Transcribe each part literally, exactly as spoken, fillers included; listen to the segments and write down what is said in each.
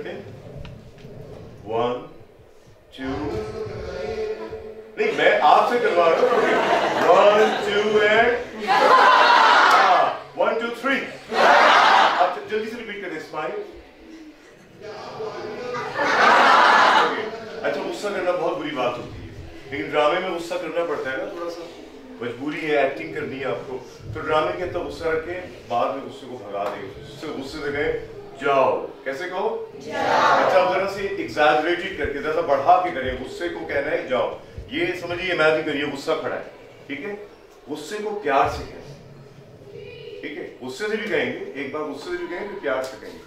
लेते हैं। One two, नहीं मैं आपसे करवा रहा हूँ। One two and one two three. आप जल्दी से रिपीट कर दें। स्माइल। अच्छा, गुस्सा करना बहुत बुरी बात होती है, लेकिन ड्रामे में गुस्सा करना पड़ता है ना, थोड़ा सा मजबूरी है, एक्टिंग करनी है आपको। तो ड्रामे के अंदर गुस्सा रखे, बाद में गुस्से को भगा देंगे। गुस्से से गए जाओ, कैसे कहो जाओ। अच्छा, जरा से एग्जैजरेटेड करके, जरा बढ़ा के करें। गुस्से को कहना है जाओ, ये समझिए, इमेजिन करिए गुस्सा खड़ा है, ठीक है। गुस्से को प्यार से कहें, ठीक है। गुस्से से भी कहेंगे, एक बार गुस्से से भी कहेंगे, फिर प्यार से कहेंगे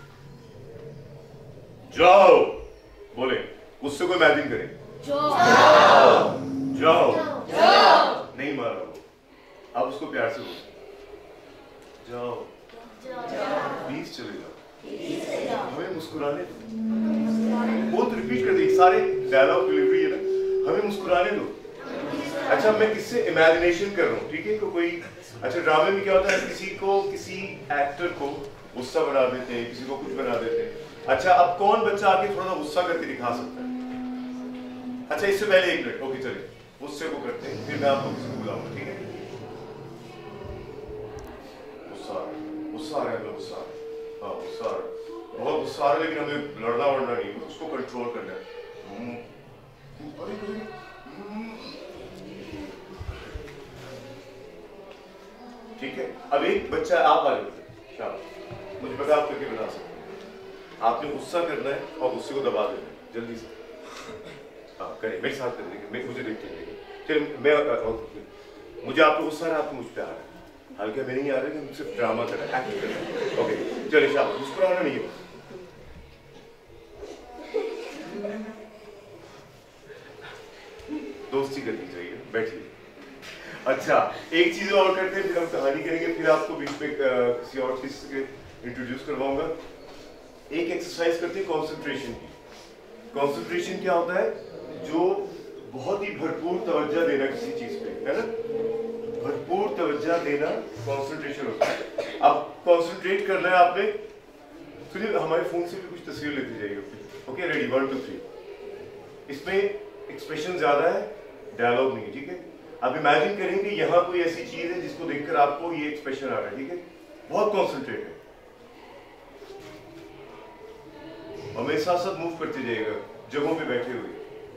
जाओ। बोले, गुस्से को इमेजिन करें जाओ जाओ जाओ। नहीं मारा वो, अब उसको प्यार से बोलो जाओ, प्लीज चले जाओ, हमें मुस्कुराने दो। बहुत रिपीट कर दी, सारे डायलॉग डिलीवरी है ना, हमें मुस्कुराने दो। अच्छा, मैं किससे इमेजिनेशन कर रहा हूँ, ठीक है। को कोई, अच्छा ड्रामे में क्या होता है, किसी को, किसी एक्टर को गुस्सा बना देते हैं, किसी को कुछ बना देते हैं। अच्छा, अब कौन बच्चा आके थोड़ा गुस्सा करके दिखा सकता है? अच्छा, इससे पहले एक मिनट, ओके चलिए, गुस्से को करते हैं, फिर मैं आपको किसी को बुलाऊंगा, ठीक है। गुस्सा गुस्सा आ रहा है, गुस्सा हाँ गुस्सा आ रहा है, बहुत गुस्सा आ रहा है, लेकिन हमें लड़ना वड़ना नहीं, उसको कंट्रोल करना है। ठीक है। अब एक बच्चा, आप आ जाओ, मुझे पता आप करके बता सकते हैं। आपने गुस्सा करना है और गुस्से को दबा देना है, जल्दी से। हाँ करें, मेरे साथ कर देंगे, मैं मुझे देखते हैं। चलिए, मैं मुझे आप पे गुस्सा आ रहा है, आपको मुझ पे आ रहा है, हल्के में नहीं आ रहा है, कि सिर्फ ड्रामा कर रहा है, एक्टिंग कर रहा है। ओके चलिए, शाबाश, मुस्कुराना नहीं है। दोस्ती करनी चाहिए, बैठिए। अच्छा, एक चीज और करते हैं, फिर हम कहानी करेंगे, फिर आपको बीच में किसी और चीज से इंट्रोड्यूस करवाऊंगा। एक एक्सरसाइज करते हैं कंसंट्रेशन की। कंसंट्रेशन क्या होता है? जो बहुत ही भरपूर तवज्जो देना किसी चीज पे, है ना, भरपूर तवज्जो देना कंसंट्रेशन होता है। अब कंसंट्रेट करना है आपने, फिर हमारे फोन से भी कुछ तस्वीर लेती जाइए। Okay, ready, one two three. इसमें एक्सप्रेशन ज्यादा है, डायलॉग नहीं है, ठीक है। अब इमेजिन करेंगे यहाँ कोई ऐसी चीज है जिसको देखकर आपको ये एक्सप्रेशन आ रहा है, ठीक है। बहुत कॉन्सेंट्रेट है, और मेरे साथ साथ मूव करते जाइएगा, जगहों पे बैठे हुए।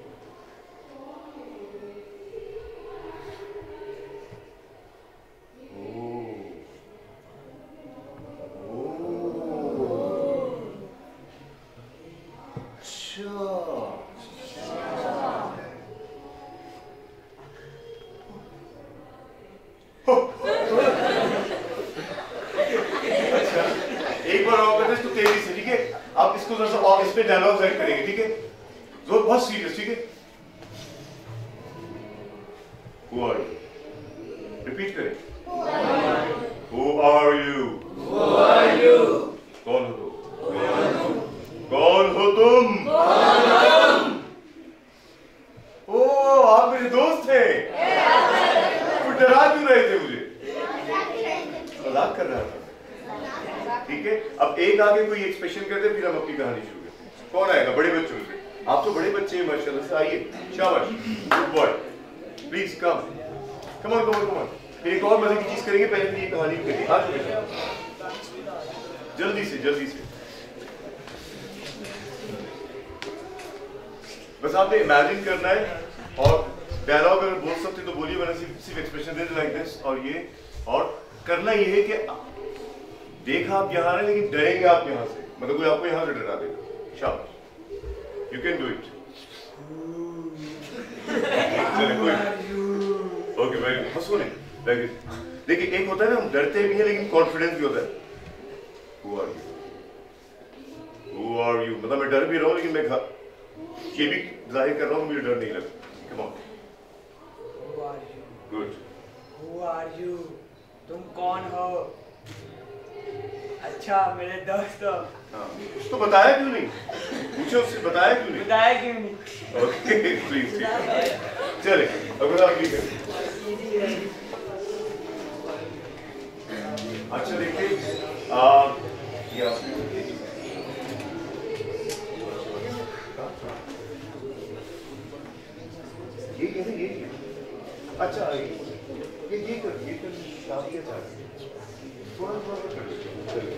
डायलॉग ऐड करेंगे, ठीक है। जोर बहुत सीरियस, ठीक है। Who are you? रिपीट करें। Who are you? Who are you? कौन हो तुम? कौन हो तुम? ओ, आप मेरे दोस्त हैं। तो डरा क्यों रहे थे मुझे? मजाक कर रहा था, ठीक है। अब एक आगे कोई एक्सप्रेशन करते, फिर हम अपनी कहानी शुरू। कौन आएगा? बड़े बच्चों से। आप तो बड़े बच्चे हैं माशाल्लाह से, आइए, शाबाश, good boy, please come come on come on come on. एक और मजे की चीज करेंगे, पहले ये कहानी करिए, आज जल्दी से जल्दी से। बस आपने इमेजिन करना है, और डायलॉग अगर बोल सकते तो बोलिए, वरना सिर्फ एक्सप्रेशन दे लाइक दिस। और ये, और करना ये है कि देखा आप यहाँ रहे, लेकिन डरेंगे आप यहाँ से, मतलब कोई आपको यहाँ से डरा देगा। शाबाश, you can do it. Okay, very good, हंसो नहीं, वेरी गुड। देखिए, एक होता है ना, हम डरते भी हैं लेकिन कॉन्फिडेंस भी होता है। Who are you? Who are you? मतलब मैं डर भी रहा हूँ, लेकिन मैं ये भी जाहिर कर रहा हूँ मुझे डर नहीं लगता। Come on. Who are you? Good. Who are you? तुम कौन हो? अच्छा, मेरे दोस्त हो। हाँ, तो बताया क्यों नहीं? पूछो उससे, बताया क्यों नहीं? बताया क्यों नहीं? ओके, प्लीज, चले, अगर आप ये करें। अच्छा देखिए, ये यही है ना, यही है। अच्छा ये ये कर ये कर शादी अच्छा थोड़ा थोड़ा कर चलिए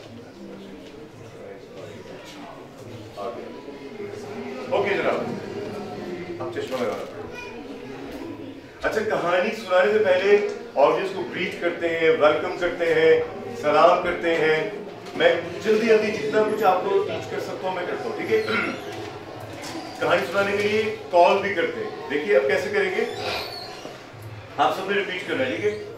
ओके जनाब, अब चश्मा लगाना। अच्छा, कहानी सुनाने से पहले ऑडियंस को ग्रीट करते हैं, वेलकम करते हैं, सलाम करते हैं। मैं जल्दी जल्दी जितना कुछ आपको टीच कर सकता हूँ मैं करता हूँ, ठीक है। कहानी सुनाने के लिए कॉल भी करते हैं। देखिए अब कैसे करेंगे, आप सबने रिपीट करना है, ठीक है।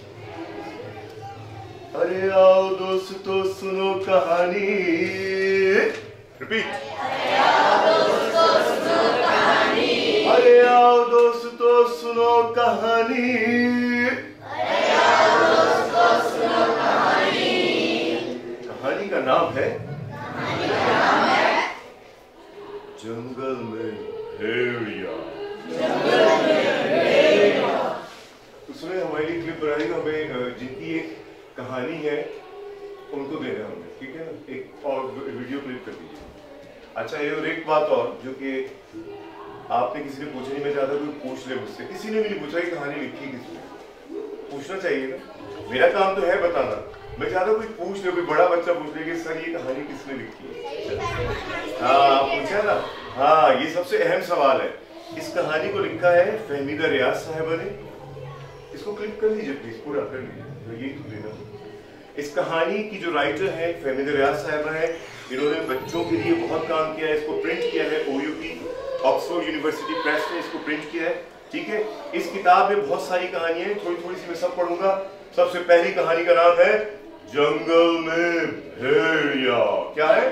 अरे आओ दोस्तों सुनो कहानी, रिपीट। अरे आओ दोस्तों सुनो कहानी, अरे आओ दोस्तों सुनो कहानी, अरे आओ दोस्तों सुनो कहानी। कहानी का नाम है कहानी का नाम है जंगल में भेड़िया। जंगल में भेड़िया। उसमें हमारी क्लिप बनानी, हमें जिनकी एक कहानी है उनको देना है हमें, ठीक है ना। एक और वीडियो क्लिप कर दीजिए। अच्छा, ये और एक बात और जो कि आपने किसी ने पूछा नहीं, मैं चाहता कोई पूछ ले मुझसे। किसी ने भी नहीं पूछा कि कहानी लिखी किसने, पूछना चाहिए ना। मेरा काम तो है बताना, मैं चाहता कोई पूछ ले, कोई बड़ा बच्चा पूछ ले कि सर ये कहानी किसने लिखी है। हाँ पूछा ना, हाँ ये सबसे अहम सवाल है। इस कहानी को लिखा है फहमीदा रियाज साहिबा ने। इसको क्लिक कर लीजिए प्लीज, पूरा कर लीजिए, तो यही तो देना। इस कहानी की जो राइटर है फहमीदा रियाज साहिबा है। इन्होंने बच्चों के लिए बहुत काम किया है, इसको प्रिंट किया है ओयूपी ऑक्सफोर्ड यूनिवर्सिटी प्रेस ने इसको प्रिंट किया है, ठीक है। इस किताब में बहुत सारी कहानियां हैं, थोड़ी थोड़ी सी मैं सब पढ़ूंगा। सबसे पहली कहानी का नाम है जंगल में भेड़िया। क्या है?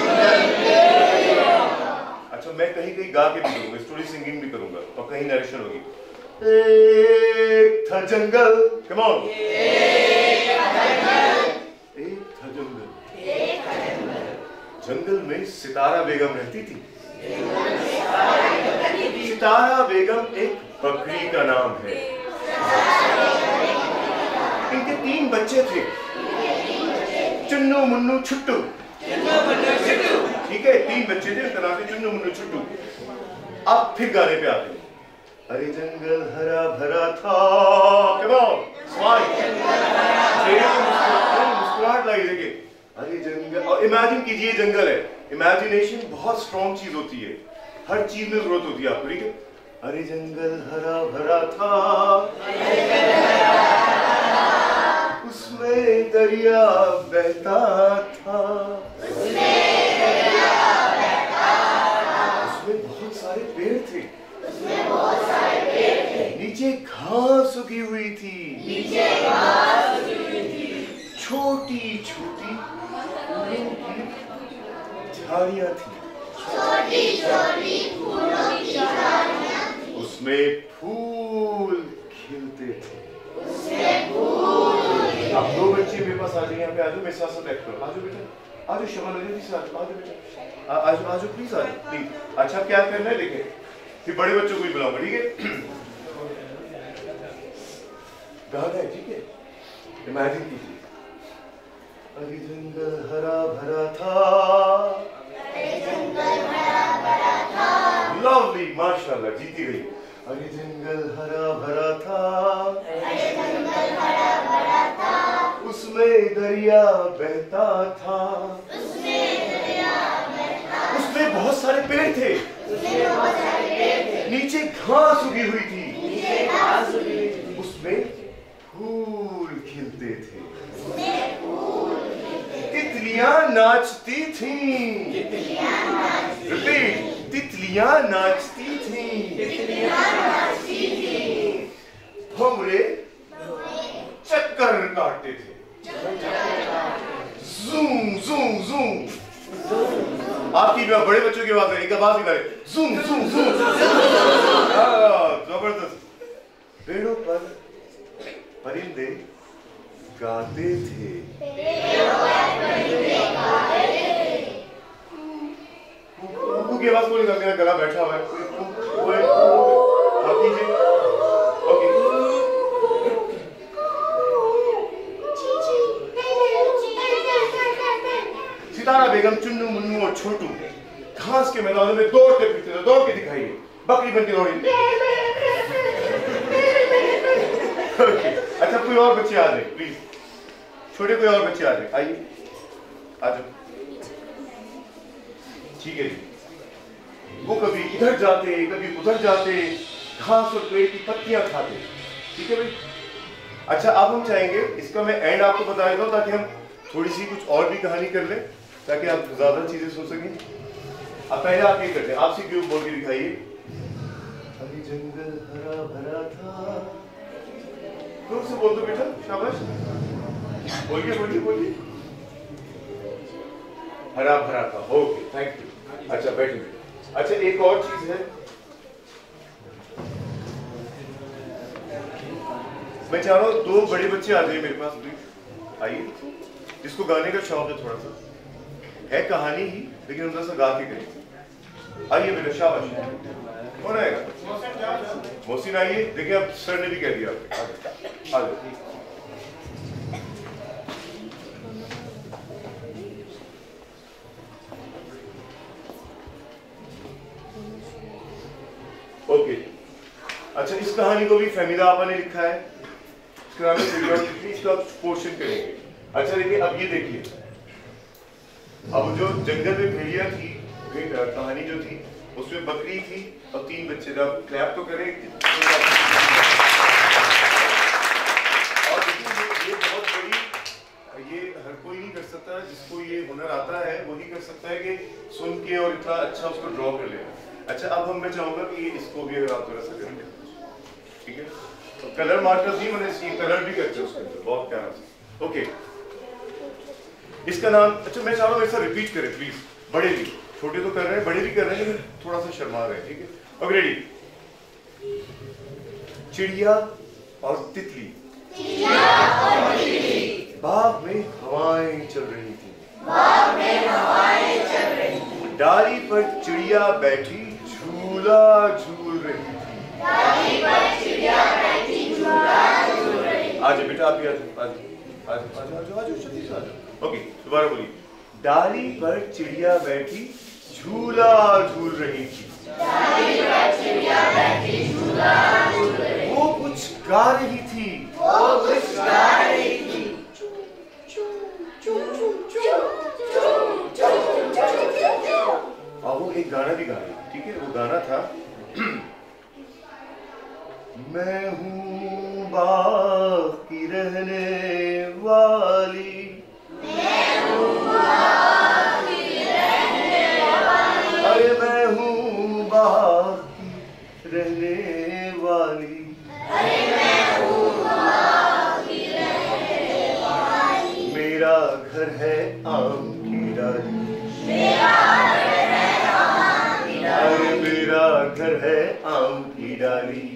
अच्छा, मैं कहीं कहीं गा के भी करूंगा, स्टोरी सिंगिंग भी करूंगा और कहीं नरेशन होगी। एक था जंगल, कम ऑन। एक था जंगल, एक था जंगल। जंगल में सितारा बेगम रहती थी। सितारा बेगम एक बकरी का नाम है। इनके तीन बच्चे थे, चुन्नू मुन्नू छुट्टू। ठीक है, तीन बच्चे थे, उनका नाम थे चुन्नू मुन्नू छुट्टू। अब फिर गाने पे आते हैं। अरे जंगल हरा भरा था, मुस्कुराहट लाई। देखिए, अरे जंगल, और इमेजिन कीजिए जंगल है। इमेजिनेशन बहुत स्ट्रॉन्ग चीज होती है, हर चीज में जरूरत होती है आपको, ठीक है। अरे जंगल हरा भरा था, उसमें दरिया बहता था, उसमें बहुत सारे पेड़ थे, उसमें बहुत सारे पेड़ थे, नीचे घास उगी हुई थी, नीचे घास उगी हुई थी, छोटी छोटी फूलों की झाड़ियां थी, छोटी छोटी फूलों की झाड़ियां थी, उसमें फूल खिलते थे, उसमें फूल। अब दो बच्चे मेरे पास आ जाइए, यहाँ पे आ जाओ, मेरे साथ साथ एक्ट करो। आ जाओ बेटा, आ जाओ शमा नजर जी, आ जाओ बेटा, आ जाओ आ जाओ प्लीज, आ जाओ प्लीज। अच्छा क्या करना है देखें, फिर बड़े बच्चों को भी बुलाऊंगा, ठीक है। गाना है, ठीक है, इमेजिन कीजिए। अरे जंगल हरा भरा था, अरे जंगल हरा भरा था, लवली, माशाल्लाह, जीती गई। अरे जंगल हरा भरा था, अरे जंगल हरा भरा था, उसमें दरिया बहता था, उसमें दरिया बहता, उसमें बहुत सारे पेड़ थे, उसमें बहुत सारे पेड़ थे, नीचे घास उगी हुई थी, नीचे घास उगी हुई थी, उसमें फूल खिलते थे, उसमें फूल खिलते थे, तितलियां नाचती थीं, तितलियां नाचती, रिपीट, तितलियां नाचती थीं, तितलियां नाचती थी, भंवरे चक्कर काटते थे, जूम जूम जूम। आपकी बड़े बच्चों की आवाज है, एक आवाज ही करे, जूम जूम जूम। जबरदस्त। पेड़ों पर परिंदे गाते थे, कुकू की आवाज कोई, मेरा गला बैठा हुआ है, कोई हाँ कीजिए, ओके। सितारा बेगम, चुन्नू मुन्नू और छोटू घास के मैदानों में दौड़ते फिरते थे, दौड़ के दिखाइए, बकरी बन के दौड़ी। okay. अच्छा कोई और बच्चे आ जाए प्लीज, छोटे कोई और बच्चे आ जाए, आइए आ जाओ। ठीक है जी, वो कभी इधर जाते कभी उधर जाते, घास और पेड़ की पत्तियां खाते। ठीक है भाई। अच्छा अब हम चाहेंगे इसका मैं एंड आपको बता देता हूँ ताकि हम थोड़ी सी कुछ और भी कहानी कर ले, ताकि आप ज्यादा चीजें सुन सकें। अब पहले आप ये करते हैं, आपसे क्यों बोल के दिखाइए। अभी जंगल हरा भरा था, जोर से बोल दो बेटा, शाबाश, बोलिए बोलिए बोलिए। हरा भरा था, ओके थैंक यू। अच्छा बैठिए। अच्छा एक और चीज है, मैं चाह रहा हूँ दो बड़े बच्चे आ जाइए मेरे पास प्लीज, आइए। जिसको गाने का शौक है, थोड़ा सा है कहानी ही लेकिन थोड़ा सा गा के करें। आइए बेटा, शाबाश। कौन आएगा? मोहसिन आइए। देखिए अब सर ने भी कह दिया आपके, आ जाओ। ओके अच्छा, इस कहानी को भी फहमीदा आपा ने लिखा है, इसका नाम है, इसका पोर्शन करेंगे। अच्छा देखिए अब ये देखिए, अब जो जंगल में भेड़िया थी, कहानी जो थी उसमें बकरी थी और तीन बच्चे थे। अब क्लैप तो करें। और देखिए ये बहुत बड़ी, ये हर कोई नहीं कर सकता, जिसको ये हुनर आता है वही कर सकता है कि सुन के और इतना अच्छा उसको ड्रॉ कर लेना। अच्छा अब हम मैं चाहूंगा कि इसको भी अगर आप थोड़ा सा करेंगे, ठीक है। तो कलर मार्कर्स ही मैंने इसकी कलर भी करते हैं उसके अंदर, बहुत प्यारा सा। ओके इसका नाम, अच्छा मैं चाह रहा हूँ ऐसा रिपीट करें प्लीज, बड़े भी, छोटे तो कर रहे हैं, बड़े भी कर रहे हैं लेकिन थोड़ा सा शर्मा रहे हैं, ठीक है। Okay ready. चिड़िया और तितली, बाग में हवाएं चल रही थी, बाग में हवाएं चल रही थी। डाली पर चिड़िया बैठी झूला झूल रही थी, डाली पर चिड़िया बैठी झूला झूल रही थी। आज बेटा आप भी आज आज आज आज आज आज जल्दी से आ जाओ। ओके दोबारा बोलिए। डाली पर चिड़िया बैठी झूला झूल रही थी, डाली पर चिड़िया बैठी झूला झूल रही थी। वो कुछ गा रही थी, वो कुछ गा रही थी। और वो एक गाना भी गा रही थी, ठीक है। वो गाना था मैं हूँ बाग की रहने वाली, मैं हूँ बाग की रहने वाली, अरे मैं हूँ बाग की रहने वाली, अरे मैं हूँ बाग की रहने वाली। मेरा घर है आम की डाली, मेरा घर है आम की डाली, अरे मेरा घर है आम की डाली।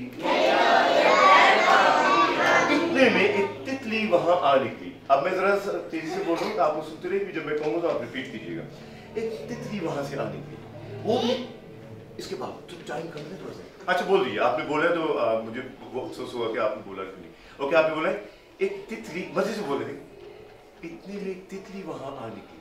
इतने में एक तितली वहां आ निकली। अब मैं जरा तेजी से बोल रहा हूँ तो आप सुनते रहिए, जब मैं कहूँगा तो आप रिपीट कीजिएगा। एक तितली वहां से आ निकली, वो भी इसके बाद तो टाइम कम है थोड़ा सा। अच्छा बोल दीजिए, आपने बोला तो आ, मुझे वो अफसोस हुआ कि आपने बोला क्यों नहीं। ओके आपने बोला एक तितली, मजे से बोले थे। इतने में एक तितली वहां आ निकली,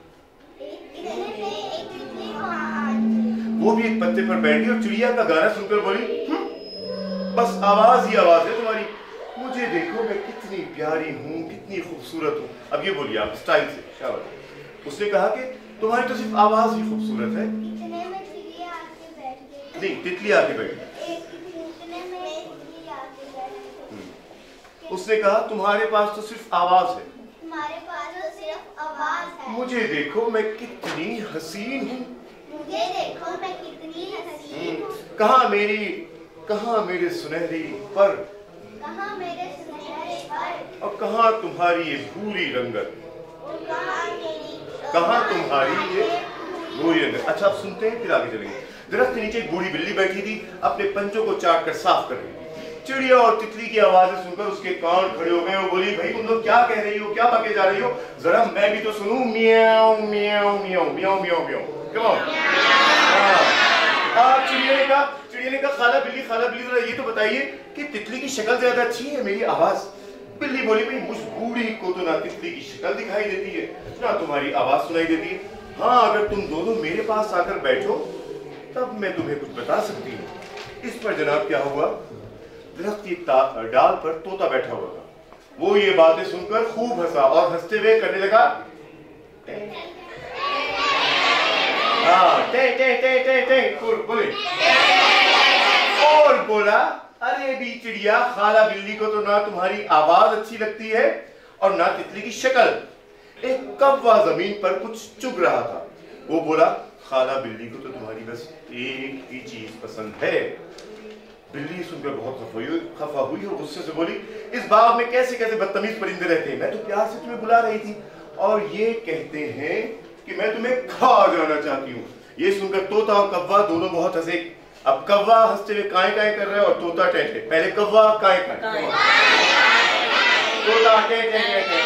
वो भी एक पत्ते पर बैठ गई और चिड़िया का गाना सुनकर बोली बस आवाज ही आवाज है तुम्हारी, मुझे देखो मैं कितनी प्यारी हूँ, कितनी खूबसूरत हूँ। अब ये बोलिए आप स्टाइल से, शाबाश। उसने कहा कि तुम्हारी तो सिर्फ आवाज ही खूबसूरत है। इतने में चिड़िया आके बैठ गई, नहीं तितली आके बैठ गई। इतने में तितली आके बैठ गई। उसने कहा तुम्हारे पास तो सिर्फ आवाज है, तुम्हारे पास तो सिर्फ आवाज है। मुझे देखो मैं कितनी हसीन हूँ, मुझे देखो मैं कितनी हसीन हूँ। कहाँ मेरी, कहाँ मेरे सुनहरे पर, कहाँ मेरे सुनहरे पर, और कहाँ तुम्हारी ये भूरी रंगत, और कहाँ मेरी, कहाँ तुम्हारी ये भूरी रंगत। अच्छा आप सुनते हैं फिर आगे चलेंगे। दरख्त के नीचे एक बूढ़ी बिल्ली बैठी थी, अपने पंचों को चाट कर साफ कर रही थी। चिड़िया और तितली की आवाजें सुनकर उसके कान खड़े हो गए। वो बोली भाई तुम लोग क्या कह रही हो, क्या बातें जा रही हो, जरा मैं भी तो सुनूं। म्याऊ म्याऊ म्याऊ म्याऊ म्याऊ म्याऊ। Come on. हाँ चिड़िया ने कहा, चिड़िया ने कहा खाला बिल्ली खाला बिल्ली जरा ये तो बताइए कि तितली की शक्ल ज्यादा अच्छी है मेरी आवाज। बिल्ली बोली भाई मुझ बूढ़ी को तो ना तितली की शक्ल दिखाई देती है ना तुम्हारी आवाज सुनाई देती है। हाँ अगर तुम दोनों मेरे पास आकर बैठो तब मैं तुम्हें कुछ बता सकती हूँ। इस पर जनाब क्या हुआ, दरख्त की डाल पर तोता बैठा हुआ था। वो ये बातें सुनकर खूब हंसा और हंसते हुए करने लगा हाँ टे टे टे टे टे बोले और बोला, अरे भी चिड़िया, खाला बिल्ली को तो ना तुम्हारी आवाज अच्छी लगती है और ना तितली की शक्ल। एक कौवा जमीन पर कुछ चुग रहा था। वो बोला, खाला बिल्ली को तो तुम्हारी बस एक ही चीज पसंद है। बिल्ली सुनकर बहुत खफा हुई खफा हुई और गुस्से से बोली, इस बाग में कैसे कैसे बदतमीज परिंदे रहते हैं। मैं तो प्यार से तुम्हें बुला रही थी और ये कहते हैं कि मैं तुम्हें खा जाना चाहती हूँ। ये सुनकर तोता और कौवा दोनों बहुत हंसे। अब कौवा हंसते हुए काए काए कर रहा है और तोता टे टे। पहले कौवा काए काए, तोता टे टे टे टे।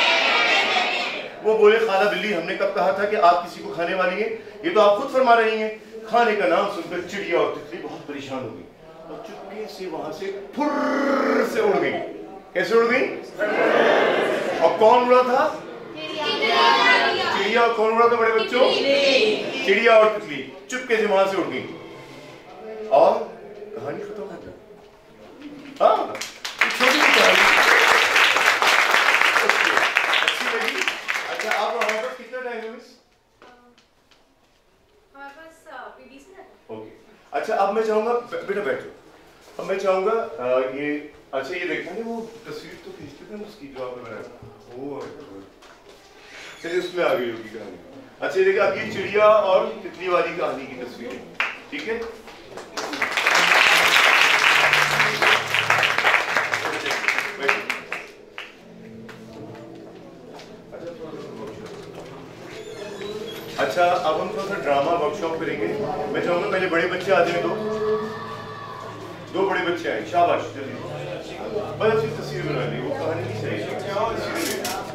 वो बोले, खाला बिल्ली, हमने कब कहा था कि आप किसी को खाने वाली हैं? ये तो आप खुद फरमा रही हैं। खाने का नाम सुनकर चिड़िया और तितली बहुत परेशान हो गई और चुपके से वहां से फुर्र से उड़ गई। कैसे उड़ गई? और कौन उड़ा था? चिड़िया। और कौन उड़ा था बड़े बच्चों? चिड़िया और तितली चुपके से वहां से उड़ गई और कहानी खत्म हो गई। हाँ, छोटी सी कहानी अच्छी लगी। अच्छा, आप हमारे पास कितना टाइम है मिस? हमारे पास बीस मिनट। ओके, अच्छा अब मैं चाहूंगा, बेटा बैठो, अब मैं चाहूंगा ये, अच्छा ये देखना है वो तस्वीर तो खींचते थे उसकी जो आपने बनाया, वो चलिए उसमें आ गई होगी कहानी। अच्छा ये देखिए, अब ये चिड़िया और तितली वाली कहानी की तस्वीर है, ठीक है? अच्छा अब हम थोड़ा सा ड्रामा वर्कशॉप करेंगे। मैं चाहूंगा पहले बड़े बच्चे आ जाए, दो दो बड़े बच्चे आए, शाबाश, जल्दी बस अच्छी तस्वीर बना ली, वो कहानी नहीं चाहिए।